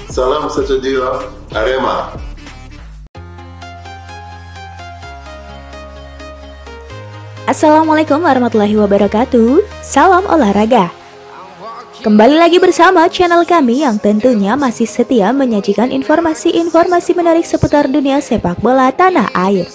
Salam sejahtera, Arema. Assalamualaikum warahmatullahi wabarakatuh. Salam olahraga. Kembali lagi bersama channel kami yang tentunya masih setia menyajikan informasi-informasi menarik seputar dunia sepak bola tanah air.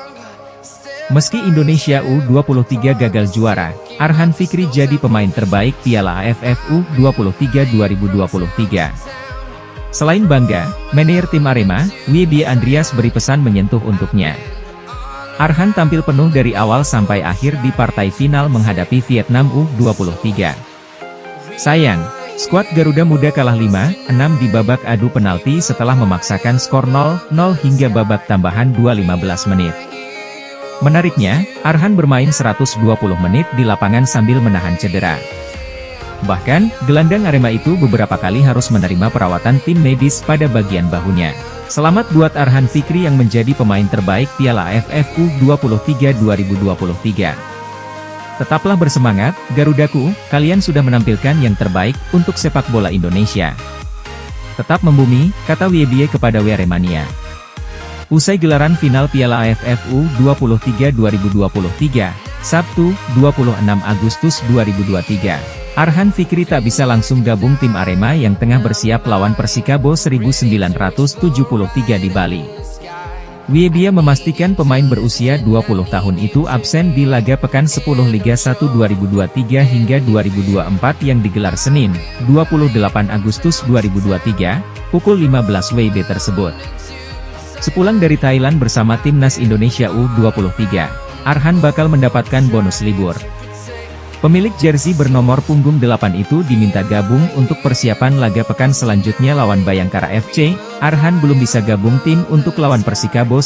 Meski Indonesia U23 gagal juara, Arhan Fikri jadi pemain terbaik Piala AFF U23 2023. Selain bangga, manajer tim Arema, Wiebie Andreas beri pesan menyentuh untuknya. Arhan tampil penuh dari awal sampai akhir di partai final menghadapi Vietnam U23. Sayang, skuad Garuda Muda kalah 5-6 di babak adu penalti setelah memaksakan skor 0-0 hingga babak tambahan 15 menit. Menariknya, Arhan bermain 120 menit di lapangan sambil menahan cedera. Bahkan, gelandang Arema itu beberapa kali harus menerima perawatan tim medis pada bagian bahunya. Selamat buat Arhan Fikri yang menjadi pemain terbaik Piala AFF U23 2023. Tetaplah bersemangat, Garudaku, kalian sudah menampilkan yang terbaik untuk sepak bola Indonesia. Tetap membumi, kata Wiebie kepada Aremania. Usai gelaran final Piala AFF U23 2023, Sabtu, 26 Agustus 2023, Arhan Fikri tak bisa langsung gabung tim Arema yang tengah bersiap lawan Persikabo 1973 di Bali. Wiebie memastikan pemain berusia 20 tahun itu absen di laga pekan 10 Liga 1 2023 hingga 2024 yang digelar Senin, 28 Agustus 2023, pukul 15 WIB tersebut. Sepulang dari Thailand bersama timnas Indonesia U23, Arhan bakal mendapatkan bonus libur. Pemilik jersey bernomor punggung 8 itu diminta gabung untuk persiapan laga pekan selanjutnya lawan Bayangkara FC. Arhan belum bisa gabung tim untuk lawan Persikabo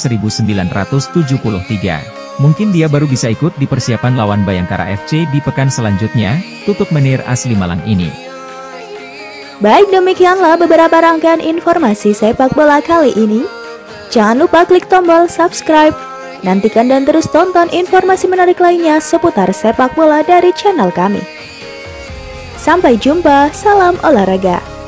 1973. Mungkin dia baru bisa ikut di persiapan lawan Bayangkara FC di pekan selanjutnya, tutup menir asli Malang ini. Baik, demikianlah beberapa rangkaian informasi sepak bola kali ini. Jangan lupa klik tombol subscribe. Nantikan dan terus tonton informasi menarik lainnya seputar sepak bola dari channel kami. Sampai jumpa, salam olahraga.